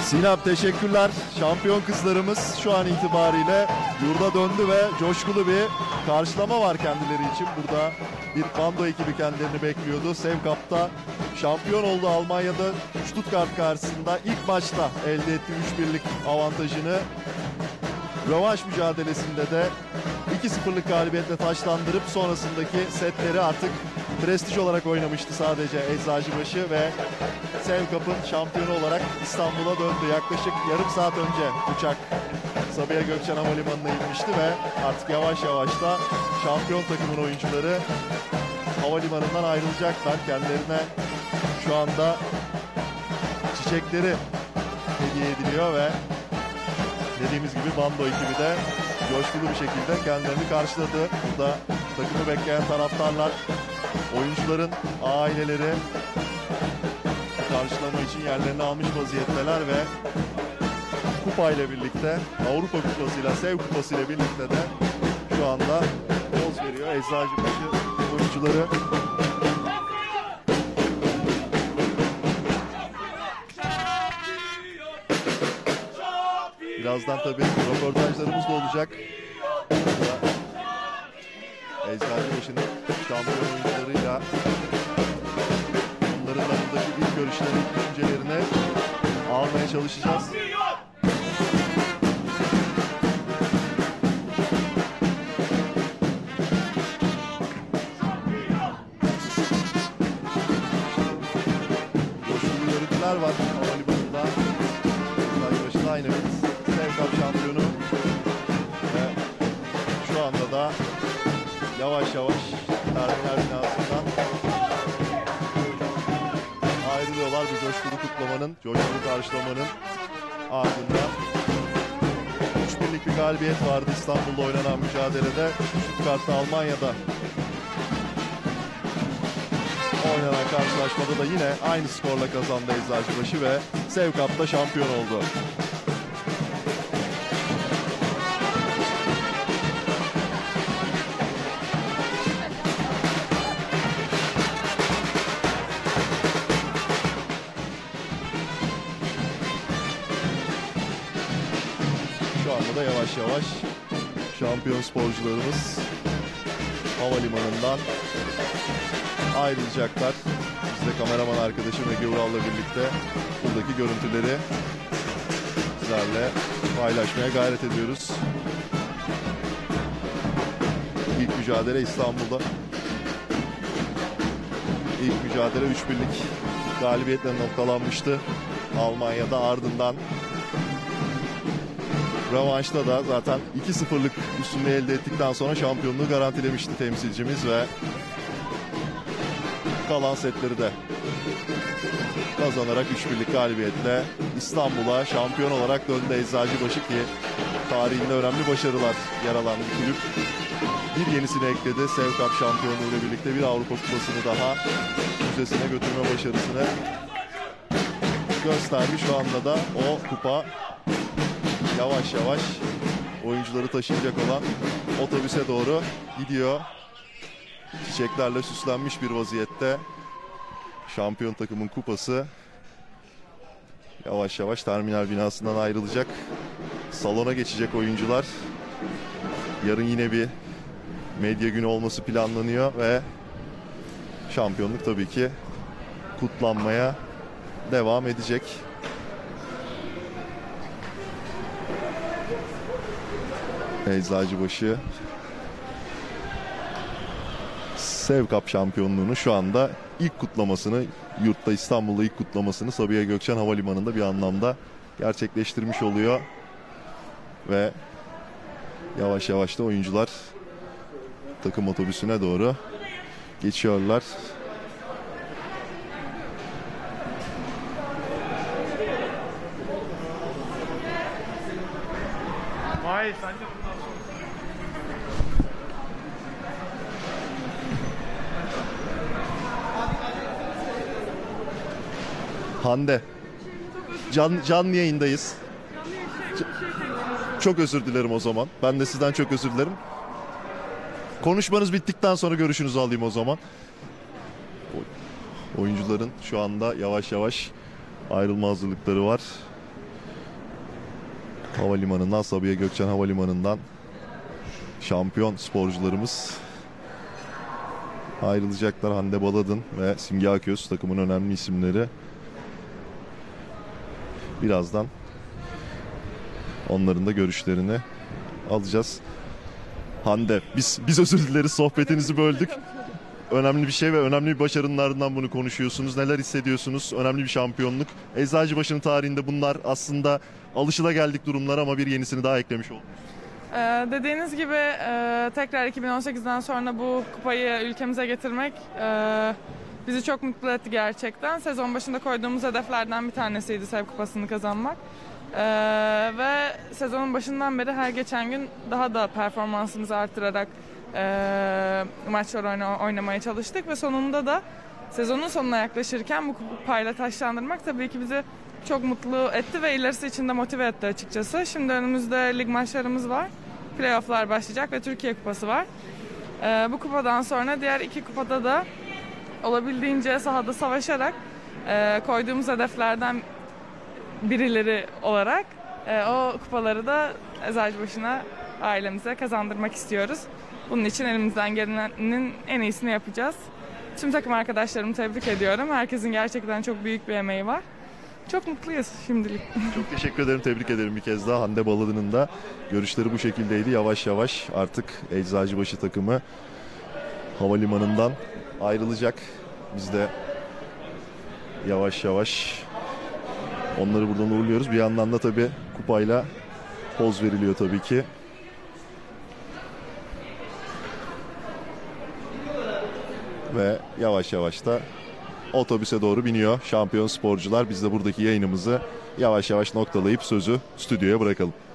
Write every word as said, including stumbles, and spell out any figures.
Sinem teşekkürler. Şampiyon kızlarımız şu an itibariyle yurda döndü ve coşkulu bir karşılama var kendileri için. Burada bir bando ekibi kendilerini bekliyordu. Sevkap'ta şampiyon oldu. Almanya'da Stuttgart karşısında ilk maçta elde ettiği üç birlik avantajını rövanş mücadelesinde de iki sıfırlık galibiyetle taçlandırıp sonrasındaki setleri artık prestij olarak oynamıştı sadece Eczacıbaşı ve Sevkap'ın şampiyonu olarak İstanbul'a döndü. Yaklaşık yarım saat önce uçak Sabiha Gökçen Havalimanı'na inmişti ve artık yavaş yavaş da şampiyon takımın oyuncuları havalimanından ayrılacaklar. Kendilerine şu anda çiçekleri hediye ediliyor ve dediğimiz gibi bando ekibi de coşkulu bir şekilde kendilerini karşıladı. Burada takımı bekleyen taraftarlar, oyuncuların aileleri karşılama için yerlerini almış vaziyetteler ve kupa ile birlikte, Avrupa Kupası'yla, Sev Kupası'yla birlikte de şu anda poz veriyor Eczacıbaşı oyuncuları. Birazdan tabii röportajlarımız da olacak. Eczacıbaşı'nın şampiyon oyuncularıyla onların arasındaki ilk görüşlerini, ilk düşüncelerini almaya çalışacağız. Coşkulu görüntüler var havalimanında. Eczacıbaşı aynı bir Sevkap şampiyonu ve şu anda da yavaş yavaş terminal binasından ayrılıyorlar bu coşkulu kutlamanın, coşkulu karşılamanın ardından. üç birlik bir galibiyet vardı İstanbul'da oynanan mücadelede. Stuttgart'ta Almanya'da oynanan karşılaşmada da yine aynı skorla kazandı Eczacıbaşı ve Sevkap'ta şampiyon oldu. Şu anda da yavaş yavaş şampiyon sporcularımız havalimanından ayrılacaklar. Biz de kameraman arkadaşım Ege Ural'la birlikte buradaki görüntüleri sizlerle paylaşmaya gayret ediyoruz. İlk mücadele İstanbul'da. İlk mücadele üç birlik galibiyetle noktalanmıştı Almanya'da, ardından rövanşta da zaten iki sıfırlık üstünlüğü elde ettikten sonra şampiyonluğu garantilemişti temsilcimiz ve kalan setleri de kazanarak üç birlik galibiyetle İstanbul'a şampiyon olarak döndü Eczacıbaşı ki tarihinde önemli başarılar yer alan bir kulüp. Bir yenisini ekledi. Sevkap şampiyonluğu ile birlikte bir Avrupa Kupası'nı daha müzesine götürme başarısını gösterdi. Şu anda da o kupa yavaş yavaş oyuncuları taşıyacak olan otobüse doğru gidiyor. Çiçeklerle süslenmiş bir vaziyette şampiyon takımın kupası yavaş yavaş terminal binasından ayrılacak. Salona geçecek oyuncular. Yarın yine bir medya günü olması planlanıyor ve şampiyonluk tabii ki kutlanmaya devam edecek. Eczacıbaşı Sevkap şampiyonluğunu şu anda ilk kutlamasını, yurtta İstanbul'da ilk kutlamasını Sabiha Gökçen Havalimanı'nda bir anlamda gerçekleştirmiş oluyor. Ve yavaş yavaş da oyuncular takım otobüsüne doğru geçiyorlar. Vay sen de Hande, can, canlı yayındayız. Çok özür dilerim o zaman. Ben de sizden çok özür dilerim. Konuşmanız bittikten sonra görüşünüzü alayım o zaman. Oyuncuların şu anda yavaş yavaş ayrılma hazırlıkları var. Havalimanından, Sabiha Gökçen Havalimanı'ndan şampiyon sporcularımız ayrılacaklar. Hande Baladın ve Simge Aköz takımın önemli isimleri. Birazdan onların da görüşlerini alacağız. Hande, biz biz özür dileriz, sohbetinizi böldük. Önemli bir şey ve önemli bir başarının ardından bunu konuşuyorsunuz. Neler hissediyorsunuz? Önemli bir şampiyonluk. Eczacıbaşı'nın tarihinde bunlar aslında alışılageldik durumlar ama bir yenisini daha eklemiş olduk. Ee, dediğiniz gibi e, tekrar iki bin on sekizden sonra bu kupayı ülkemize getirmek e, bizi çok mutlu etti gerçekten. Sezon başında koyduğumuz hedeflerden bir tanesiydi Sev Kupası'nı kazanmak. Ee, ve sezonun başından beri her geçen gün daha da performansımızı artırarak e, maçlar oyna, oynamaya çalıştık ve sonunda da sezonun sonuna yaklaşırken bu kupayla taşlandırmak tabii ki bizi çok mutlu etti ve ilerisi için de motive etti açıkçası. Şimdi önümüzde lig maçlarımız var, playofflar başlayacak ve Türkiye Kupası var. Ee, bu kupadan sonra diğer iki kupada da olabildiğince sahada savaşarak e, koyduğumuz hedeflerden birileri olarak e, o kupaları da Eczacıbaşı'na, ailemize kazandırmak istiyoruz. Bunun için elimizden gelenin en iyisini yapacağız. Tüm takım arkadaşlarımı tebrik ediyorum. Herkesin gerçekten çok büyük bir emeği var. Çok mutluyuz şimdilik. Çok teşekkür ederim, tebrik ederim bir kez daha. Hande Baladın'ın da görüşleri bu şekildeydi. Yavaş yavaş artık Eczacıbaşı takımı havalimanından ayrılacak. Biz de yavaş yavaş onları buradan uğurluyoruz. Bir yandan da tabii kupayla poz veriliyor tabii ki. Ve yavaş yavaş da otobüse doğru biniyor şampiyon sporcular. Biz de buradaki yayınımızı yavaş yavaş noktalayıp sözü stüdyoya bırakalım.